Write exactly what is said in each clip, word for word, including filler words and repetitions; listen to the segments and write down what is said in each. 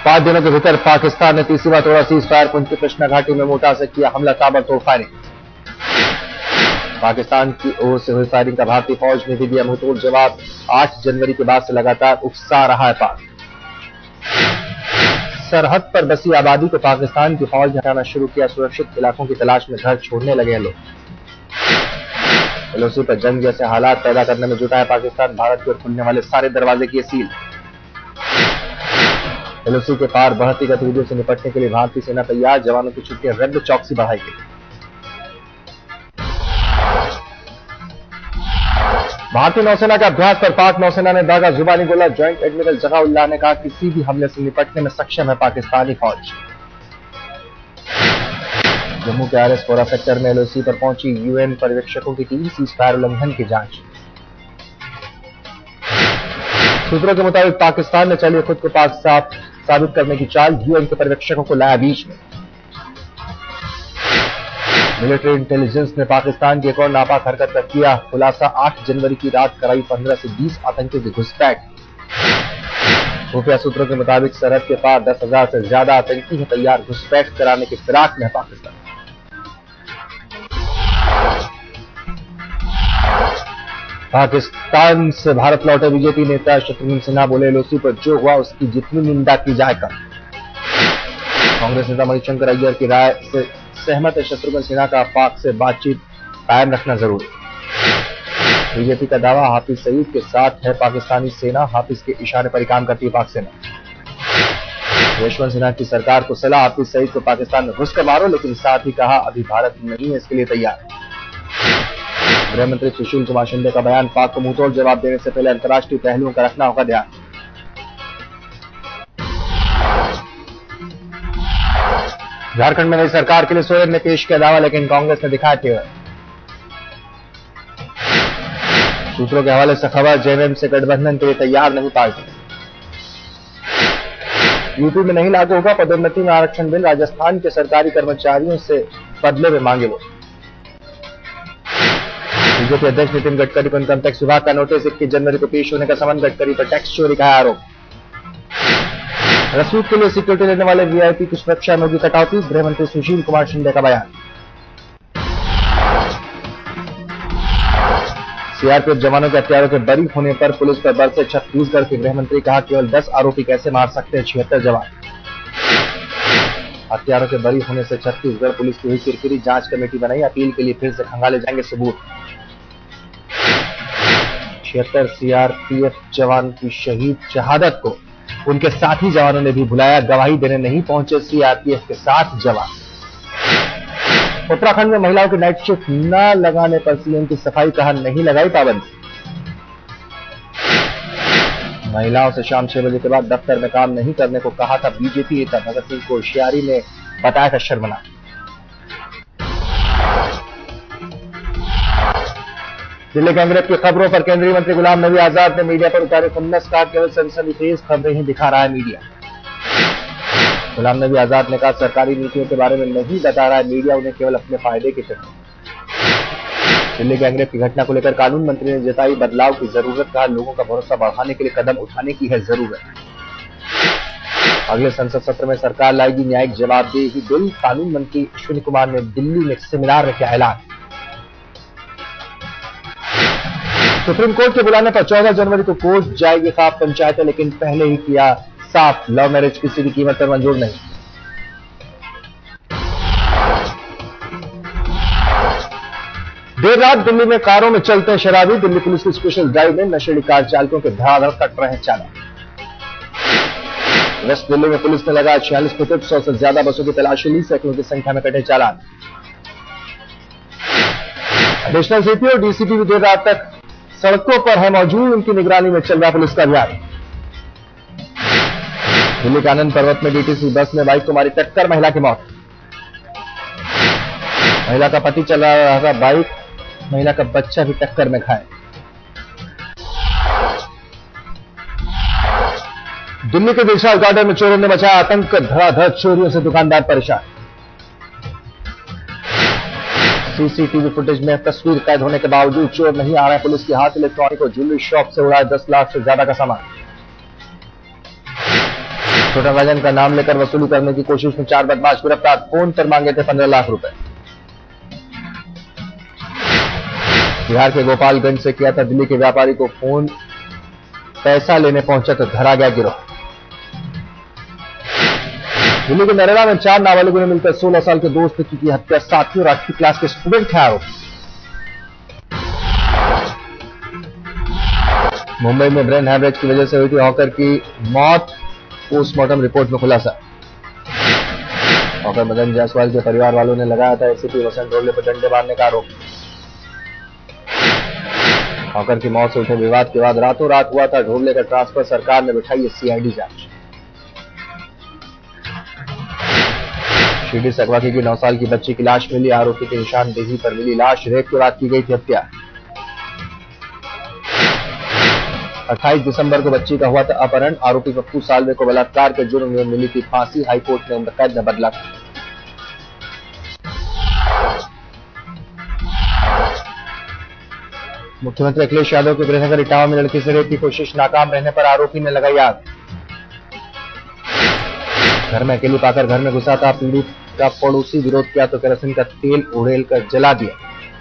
पांच दिनों के भीतर पाकिस्तान ने तीसरी बार तोड़ा सीज फायर। पुंछ की कृष्णा घाटी में मोटा से किया हमला, ताबड़तोड़ फायरिंग। पाकिस्तान की ओर से हुई फायरिंग का भारतीय फौज ने भी दिया मुंहतोड़ जवाब। आठ जनवरी के बाद से लगातार उकसा रहा है पाक। सरहद पर बसी आबादी को पाकिस्तान की फौज ने हटाना शुरू किया। सुरक्षित इलाकों की तलाश में घर छोड़ने लगे हैं लोग। एलओसी पर जंग जैसे हालात पैदा करने में जुटा है पाकिस्तान। भारत की ओर खुलने वाले सारे दरवाजे किए सील। एलओसी के पार बढ़ती गतिविधियों से निपटने के लिए भारतीय सेना तैयार। जवानों की छुट्टियां रद्द, चौकसी बढ़ाई गई। भारतीय नौसेना के अभ्यास पर पाक नौसेना ने दागा, जुबानी बोला। ज्वाइंट एडमिरल जहाउल्लाह ने कहा किसी भी हमले से निपटने में सक्षम है पाकिस्तानी फौज। जम्मू के आरएसपोरा सेक्टर में एलओसी पर पहुंची यूएन पर्यवेक्षकों की टीम, सीज फायर उल्लंघन की जांच। सूत्रों के मुताबिक पाकिस्तान ने चली खुद को पाक साफ साबित करने की चाल। यूएन के पर्यवेक्षकों को लाया बीच में। मिलिट्री इंटेलिजेंस ने पाकिस्तान की एक और नापाक हरकत का किया खुलासा। आठ जनवरी की रात कराई पंद्रह से बीस आतंकियों की घुसपैठ। खुफिया सूत्रों के मुताबिक सरहद के पार दस हजार से ज्यादा आतंकी हैं तैयार घुसपैठ कराने की फिराक में है पाकिस्तान। पाकिस्तान से भारत लौटे बीजेपी नेता शत्रुघ्न सिन्हा बोले, एलओसी पर जो हुआ उसकी जितनी निंदा की जाए कम। कांग्रेस नेता मणिशंकर अय्यर की राय से सहमत है शत्रुघ्न सिन्हा का, पाक से बातचीत कायम रखना जरूरी। बीजेपी का दावा, हाफिज सईद के साथ है पाकिस्तानी सेना। हाफिज के इशारे पर ही काम करती है पाक सेना। यशवंत सिन्हा की सरकार को सलाह, हाफिज सईद को पाकिस्तान में घुस कर मारो, लेकिन साथ ही कहा अभी भारत नहीं है इसके लिए तैयार। गृह मंत्री सुशील कुमार शिंदे का बयान, पाक को मुंहतोड़ जवाब देने से पहले अंतर्राष्ट्रीय पहलुओं का रखना होगा ध्यान। झारखंड में नई सरकार के लिए सोरेन ने पेश किया दावा, लेकिन कांग्रेस ने दिखाया तेवर। सूत्रों के हवाले से खबर, जेएमएम से गठबंधन के लिए तैयार नहीं पार्टी। यूपी में नहीं लागू होगा पदोन्नति में आरक्षण बिल। राजस्थान के सरकारी कर्मचारियों से बदले में मांगे वो। बीजेपी अध्यक्ष नितिन गडकरी को इनकम टैक्स विभाग का नोटिस। इक्कीस जनवरी को पेश होने का समन। गडकरी पर टैक्स चोरी का आरोप। रसूद के लिए सिक्योरिटी लेने वाले वीआईपी की सुरक्षा में होगी कटौती। गृह मंत्री सुशील कुमार शिंदे का बयान। सीआरपीएफ जवानों के हत्यारों के बरी होने पर पुलिस पर बरसे छत्तीसगढ़ के गृह मंत्री। कहा केवल दस आरोपी कैसे मार सकते हैं छिहत्तर जवान। हत्यारों के बरी होने से छत्तीसगढ़ पुलिस की हुई किरकिरी। जांच कमेटी बनाई, अपील के लिए फिर से खंगाले जाएंगे सबूत। छिहत्तर सीआरपीएफ जवान की शहीद शहादत को उनके साथी जवानों ने भी बुलाया। गवाही देने नहीं पहुंचे सीआरपीएफ के सात जवान। उत्तराखंड में महिलाओं की नाइट शिफ्ट न लगाने पर सीएम की सफाई, कहा नहीं लगाई पाबंदी। महिलाओं से शाम छह बजे के बाद दफ्तर में काम नहीं करने को कहा था बीजेपी नेता भगत सिंह कोश्यारी ने बताया था शर्मनाक। दिल्ली कांग्रेस की खबरों पर केंद्रीय मंत्री गुलाम नबी आजाद ने मीडिया पर उतारे खुन्नस। कहा केवल सनसनीखेज खबरें ही दिखा रहा है मीडिया। गुलाम नबी आजाद ने कहा सरकारी नीतियों के बारे में नहीं बता रहा है मीडिया, उन्हें केवल अपने फायदे की फिक्र। दिल्ली गैंगरेप की घटना को लेकर कानून मंत्री ने जताई बदलाव की जरूरत। कहा लोगों का भरोसा बढ़ाने के लिए कदम उठाने की है जरूरत। अगले संसद सत्र में सरकार लाएगी न्यायिक जवाबदेही बिल। कानून मंत्री अश्विनी कुमार ने दिल्ली में सेमिनार में किया ऐलान। सुप्रीम कोर्ट के बुलाने पर चौदह जनवरी को कोर्ट जाएगी खाप पंचायतें, लेकिन पहले ही किया साफ लव मैरिज किसी भी कीमत पर मंजूर नहीं। देर रात दिल्ली में कारों में चलते हैं शराबी। दिल्ली पुलिस की स्पेशल ड्राइव में नशेड़ी कार चालकों के धड़ाधड़ कट रहे हैं चालान। वेस्ट दिल्ली में पुलिस ने लगाया छियालीस फुटेज, सौ से ज्यादा बसों की तलाशी ली। सैकड़ों की संख्या में कटे चालान। एडिशनल सीपी और डीसीपी भी देर रात तक सड़कों पर है मौजूद। उनकी निगरानी में चल रहा पुलिस का अभियान। दिल्ली के आनंद पर्वत में डीटीसी बस में बाइक को मारी टक्कर, महिला की मौत। महिला का पति चला रहा था बाइक, महिला का बच्चा भी टक्कर में घायल। दिल्ली के दिलशाद गार्डन में चोरों ने मचाया आतंक। धड़ाधड़ चोरियों से दुकानदार परेशान। सीसीटीवी फुटेज में तस्वीर कैद होने के बावजूद चोर नहीं आ रहे पुलिस के हाथ। इलेक्ट्रॉनिक और ज्वेलरी शॉप से उड़ाया दस लाख से ज्यादा का सामान। छोटा वजन का नाम लेकर वसूली करने की कोशिश में चार बदमाश गिरफ्तार, फोन पर मांगे थे पंद्रह लाख रुपए। बिहार के गोपालगंज से किया था दिल्ली के व्यापारी को फोन, पैसा लेने पहुंचा तो धरा गया गिरोह। दिल्ली के नरेला में चार नाबालिगों ने मिलकर सोलह साल के दोस्त की, की हत्या, सातवीं और आठवीं क्लास के स्टूडेंट थे आरोपी। मुंबई में ब्रेन हैमरेज की वजह से हुई थी हॉकर की मौत, पोस्टमार्टम रिपोर्ट में खुलासा। हॉकर मदन जायसवाल के परिवार वालों ने लगाया था एसीपी वसंत रोले पर डंडे मारने का आरोप। हॉकर की मौत से उठे विवाद के बाद रातों रात हुआ था ढोले का ट्रांसफर, सरकार ने बिठाई सीआईडी जांच। शिरडी से अगवा की नौ साल की बच्ची की लाश मिली, आरोपी की निशानदेही पर मिली लाश, रेप के बाद की गई थी हत्या। अट्ठाईस दिसंबर को बच्ची का हुआ था अपहरण, आरोपी पप्पू सालवे को बलात्कार के जुर्म में मिली थी फांसी, हाईकोर्ट ने उम्र कैद में बदला। मुख्यमंत्री अखिलेश यादव के गृहनगर इटावा में लड़की से रेप की कोशिश नाकाम रहने पर आरोपी ने लगाई आग। घर में अकेली पाकर घर में घुसा था, पीड़ित का पड़ोसी विरोध किया तो केरोसिन का तेल उड़ेल कर जला दिया।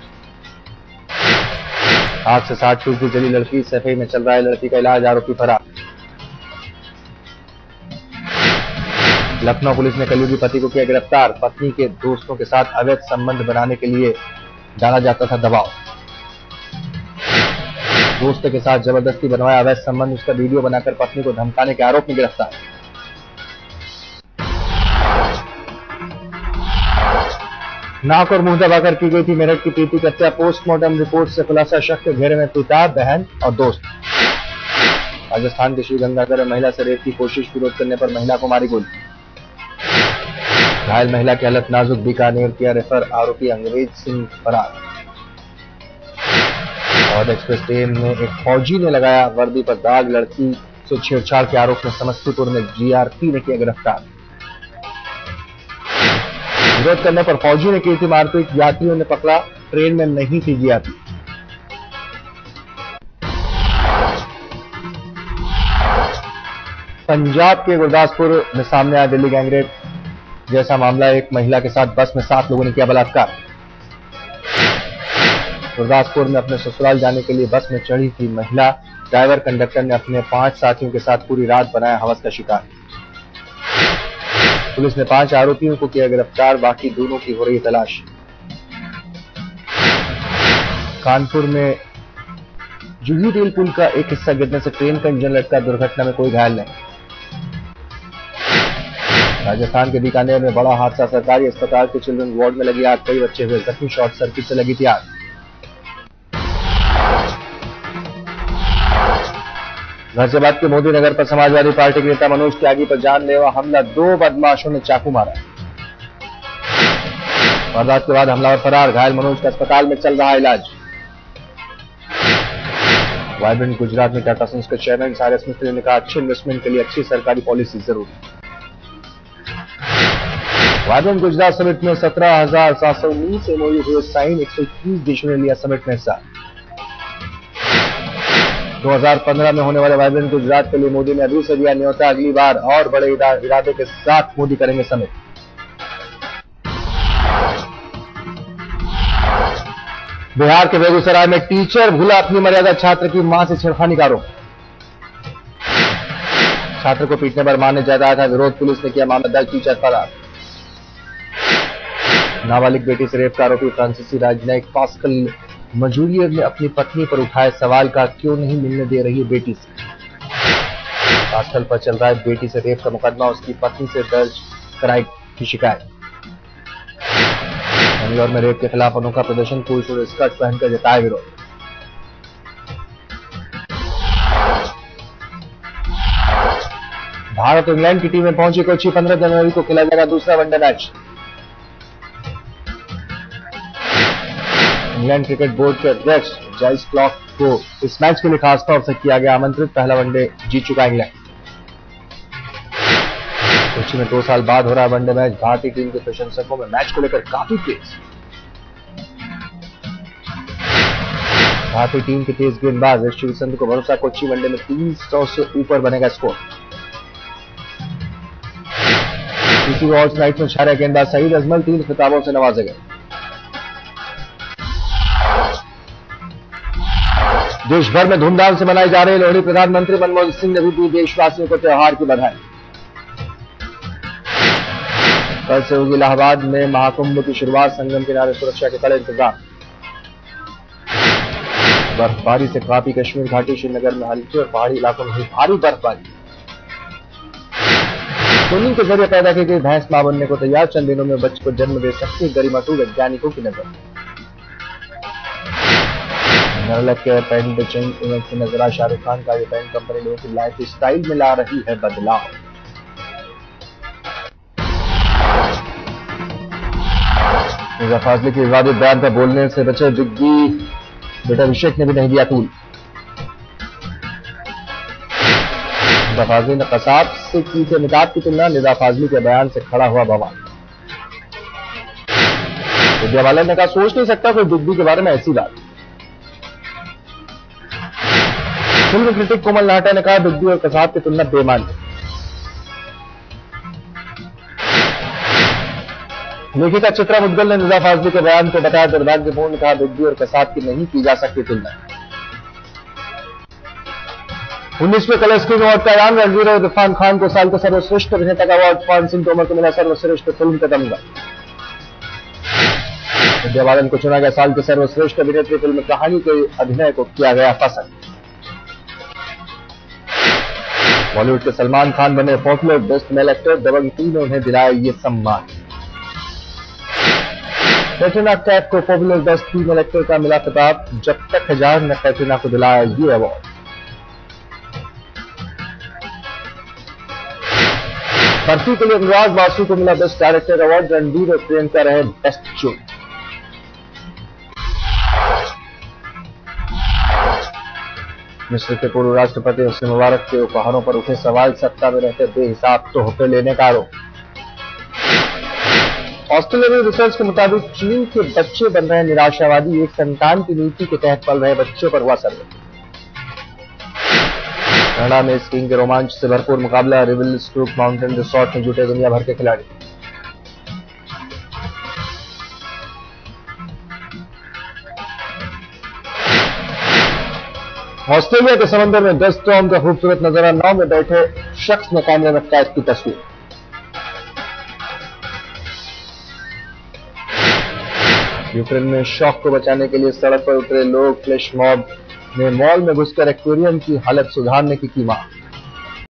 आग से साठ फीसदी जली लड़की, सफाई में चल रहा है लड़की का इलाज, आरोपी फरार। लखनऊ पुलिस ने कलयुगी पति को किया गिरफ्तार, पत्नी के दोस्तों के साथ अवैध संबंध बनाने के लिए डाला जाता था दबाव। दोस्त के साथ जबरदस्ती बनवाया अवैध संबंध, उसका वीडियो बनाकर पत्नी को धमकाने के आरोप में गिरफ्तार। नाक और मुंह दबाकर की गई थी मेरठ की प्रीति की हत्या, पोस्टमार्टम रिपोर्ट से खुलासा, शक के घेरे में पिता, बहन और दोस्त। राजस्थान के श्रीगंगानगर में महिला से रेप की कोशिश, विरोध करने पर महिला को मारी गोली। घायल महिला की हालत नाजुक, बीकानेर किया रेफर, आरोपी अंग्रेज सिंह फरार। और एक्सप्रेस ट्रेन में एक फौजी ने लगाया वर्दी पर दाग, लड़की से छेड़छाड़ के आरोप में समस्तीपुर में जीआरपी ने किया गिरफ्तार। विरोध करने पर फौजी ने की थी मारपीट, यात्रियों ने पकड़ा, ट्रेन में नहीं थी जीआरपी। पंजाब के गुरदासपुर में सामने आया दिल्ली गैंगरेप जैसा मामला, एक महिला के साथ बस में सात लोगों ने किया बलात्कार। गुरदासपुर में अपने ससुराल जाने के लिए बस में चढ़ी थी महिला, ड्राइवर कंडक्टर ने अपने पांच साथियों के साथ पूरी रात बनाया हवस का शिकार। पुलिस ने पांच आरोपियों को किया गिरफ्तार, बाकी दोनों की हो रही तलाश। कानपुर में जुही रेल पुल का एक हिस्सा गिरने से ट्रेन का इंजन लटका, दुर्घटना में कोई घायल नहीं। राजस्थान के बीकानेर में बड़ा हादसा, सरकारी अस्पताल के चिल्ड्रन वार्ड में लगी आग, कई बच्चे हुए जख्मी, शॉर्ट सर्किट से लगी थी आग। गाजियाबाद के मोदी नगर पर समाजवादी पार्टी के नेता मनोज त्यागी पर जानलेवा हमला, दो बदमाशों ने चाकू मारा। वारदात के बाद हमलावर फरार, घायल मनोज का अस्पताल में चल रहा इलाज। वाइब्रेंट गुजरात में टाटा सन्स के चेयरमैन सारस मिस्त्री ने कहा, अच्छे इन्वेस्टमेंट के लिए अच्छी सरकारी पॉलिसी जरूरी। वाइब्रेंट गुजरात समिट में सत्रह हजार सात सौ उन्नीस एमओयू हुए साइन, एक सौ इक्कीस देशों ने लिया समिट में हिस्सा। दो हज़ार पंद्रह में होने वाले वाइब्रेंट गुजरात के लिए मोदी ने अभी से दिया न्योता, अगली बार और बड़े इरादे के साथ मोदी करेंगे समिट। बिहार के बेगूसराय में टीचर भूला अपनी मर्यादा, छात्र की मां से छेड़खानी का आरोप। छात्र को पीटने पर मां ने जताया था विरोध, पुलिस ने किया मामला दर्ज, टीचर फरार। नाबालिग बेटी से रेप का आरोपी फ्रांसीसी राजनयिक पास्कल मजूरियर ने अपनी पत्नी पर उठाए सवाल का, क्यों नहीं मिलने दे रही है बेटी से। पास्कल पर चल रहा है बेटी से रेप का मुकदमा, उसकी पत्नी से दर्ज कराई की शिकायत। बेंगलोर में रेप के खिलाफ अनोखा प्रदर्शन, पुरुष और स्कर्ट पहनकर जताया विरोध। भारत और इंग्लैंड की टीमें पहुंची कोच्चि, पंद्रह जनवरी को खेला जाएगा दूसरा one day match. England cricket board के अध्यक्ष जाइस क्लॉक को इस मैच के लिए खासतौर से किया गया आमंत्रित, पहला वनडे जीत चुका इंग्लैंड। कोच्चि में दो साल बाद हो रहा वनडे मैच, भारतीय टीम के प्रशंसकों में मैच को लेकर काफी तेज। भारतीय टीम के तेज गेंदबाज यश चंद्र को भरोसा, कोच्चि वनडे में तीन सौ से ऊपर बनेगा स्कोर। इसी वॉर्ड्स नाइट में छारे गेंदबाज सईद अजमल तीन खिताबों से नवाजे गए। देश भर में धूमधाम से मनाई जा रही लोहड़ी, प्रधानमंत्री मनमोहन सिंह ने भी दी देशवासियों को त्योहार की बधाई। कल से होगी इलाहाबाद में महाकुंभ की शुरुआत, संगम किनारे सुरक्षा के कड़े इंतजाम। बर्फबारी से काफी कश्मीर घाटी, श्रीनगर में हल्की और पहाड़ी इलाकों में हुई भारी बर्फबारी। ट्रेनिंग के जरिए पैदा की गई भैंस मां बनने को तैयार, चंद दिनों में बच्चे को जन्म दे सकती है, गरिमाटू वैज्ञानिकों की नजर। नरलक के पेंट चेंज इमेज से नजर आ शाहरुख खान का ये पेंट कंपनी लोगों की लाइफ स्टाइल में ला रही है बदलाव। मिर्जा फाजली के विवादित बयान पर बोलने से बचे बिग्गी, बेटा अभिषेक ने भी नहीं दिया तूल। निदा फाजली ने कसाब से की थी अमिताभ की तुलना, निदा फाजली के बयान से खड़ा हुआ बवाल। विद्यावालन ने कहा सोच नहीं सकता कोई बिग्गी के बारे में ऐसी बात। फिल्म क्रिटिक कोमल नाहटा ने कहा बिग्गी और कसाब की तुलना बेमानी। लेखिका चित्रा मुद्गल ने निदा फाजली के बयान को बताया दुर्भाग्यपूर्ण, कहा बिग्गी और कसाब की नहीं की जा सकती तुलना। उन्नीसवें कलर स्क्रीन अवार्ड का ऐलान, रणवीर और इरफान खान को साल के सर्वश्रेष्ठ अभिनेता का अवार्ड, पवन सिंह तोमर को मिला सर्वश्रेष्ठ फिल्म का तमगा। विद्या बालन को चुना गया साल के सर्वश्रेष्ठ अभिनेत्री, फिल्म कहानी के अभिनय को किया गया पसंद। बॉलीवुड के सलमान खान बने popular best male actor, Dabangg team ने उन्हें दिलाया ये सम्मान। कैटरीना कैफ को पॉपुलर बेस्ट फीमेल एक्टर का मिला खिताब, जब तक हजार ने कैटरीना को दिलाया ये अवार्ड। बर्फी के लिए अनुराग बासु को मिला बेस्ट डायरेक्टर अवार्ड, रणबीर और प्रियंका रहे बेस्ट जो। मिस्र के पूर्व राष्ट्रपति हुस्न मुबारक के उपहारों पर उठे सवाल, सत्ता में रहते बेहिसाब तोहफे लेने का आरोप। ऑस्ट्रेलियाई रिसर्च के मुताबिक चीन के बच्चे बन रहे निराशावादी, एक संतान की नीति के तहत पल रहे बच्चों पर हुआ सर्वे। कनाडा में स्कीइंग के रोमांच से भरपूर मुकाबला, रिविल स्ट्रूक माउंटेन रिसोर्ट में जुटे दुनिया भर के खिलाड़ी। ऑस्ट्रेलिया के समंदर में डस्ट स्टॉर्म का खूबसूरत नजारा, नाव में बैठे शख्स ने कैमरे में कैद की तस्वीर। यूक्रेन में शॉक को बचाने के लिए सड़क पर उतरे लोग, फ्लैश मॉब ने मॉल में घुसकर एक्वेरियम की हालत सुधारने की की मांग।